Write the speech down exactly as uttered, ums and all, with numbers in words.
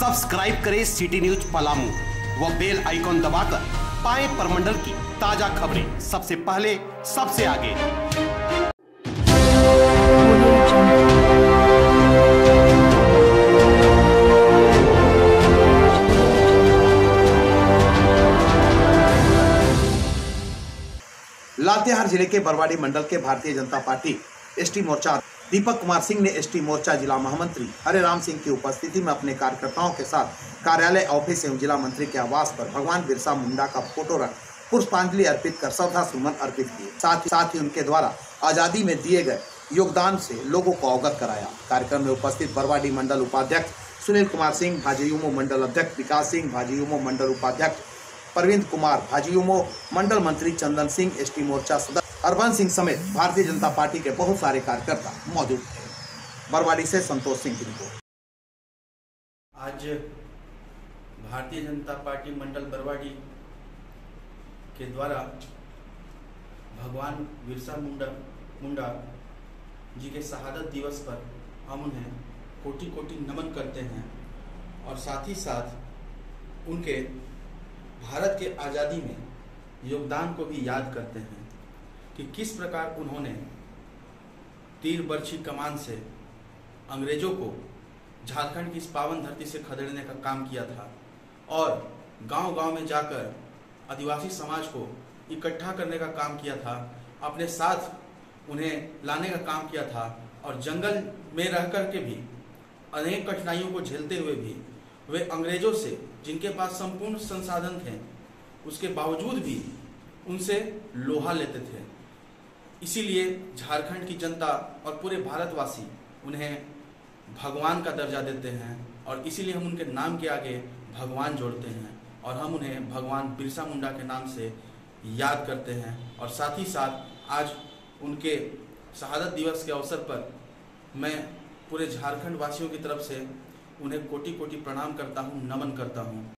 Subscribe करें city news Palamu व bell icon दबाकर पाएं परमंडल की ताजा खबरें सबसे पहले सबसे आगे। लातेहार जिले के बरवाडी मंडल के भारतीय जनता पार्टी एसटी मोर्चा दीपक कुमार सिंह ने एसटी मोर्चा जिला महामंत्री हरे राम सिंह की उपस्थिति में अपने कार्यकर्ताओं के साथ कार्यालय ऑफिस एवं जिला मंत्री के आवास पर भगवान बिरसा मुंडा का फोटो रख पुष्पांजलि अर्पित कर श्रद्धा सुमन अर्पित किए। साथ ही साथ ही उनके द्वारा आजादी में दिए गए योगदान से लोगों को अवगत कराया। कार्यक्रम में उपस्थित बरवाडी मंडल उपाध्यक्ष सुनील कुमार सिंह, भाजयुमो मंडल अध्यक्ष विकास सिंह, भाजयुमो मंडल उपाध्यक्ष परविंद कुमार, भाजयुमो मंडल मंत्री चंदन सिंह, एसटी मोर्चा सदस्य अरबन सिंह समेत भारतीय जनता पार्टी के बहुत सारे कार्यकर्ता मौजूद थे। बरवाडी से संतोष सिंह की रिपोर्ट। आज भारतीय जनता पार्टी मंडल बरवाडी के द्वारा भगवान बिरसा मुंडा मुंडा जी के शहादत दिवस पर हम उन्हें कोटि कोटि नमन करते हैं और साथ ही साथ उनके भारत के आज़ादी में योगदान को भी याद करते हैं कि किस प्रकार उन्होंने तीर बर्छी कमान से अंग्रेजों को झारखंड की इस पावन धरती से खदेड़ने का काम किया था और गांव-गांव में जाकर आदिवासी समाज को इकट्ठा करने का काम किया था, अपने साथ उन्हें लाने का काम किया था और जंगल में रह कर के भी अनेक कठिनाइयों को झेलते हुए भी वे अंग्रेजों से, जिनके पास संपूर्ण संसाधन थे, उसके बावजूद भी उनसे लोहा लेते थे। इसीलिए झारखंड की जनता और पूरे भारतवासी उन्हें भगवान का दर्जा देते हैं और इसीलिए हम उनके नाम के आगे भगवान जोड़ते हैं और हम उन्हें भगवान बिरसा मुंडा के नाम से याद करते हैं। और साथ ही साथ आज उनके शहादत दिवस के अवसर पर मैं पूरे झारखंड वासियों की तरफ से उन्हें कोटि कोटि प्रणाम करता हूं, नमन करता हूं।